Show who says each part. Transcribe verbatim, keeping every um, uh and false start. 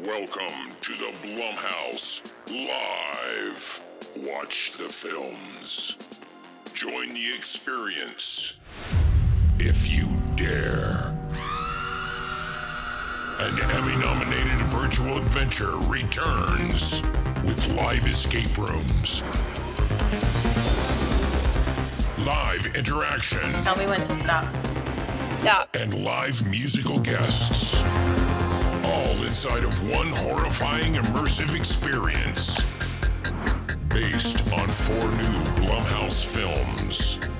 Speaker 1: Welcome to the Blumhouse Live. Watch the films. Join the experience, if you dare. An Emmy-nominated virtual adventure returns with live escape rooms, live interaction,
Speaker 2: Tell me when to stop.
Speaker 3: Stop.
Speaker 1: and live musical guests. All inside of one horrifying immersive experience. Based on four new Blumhouse films.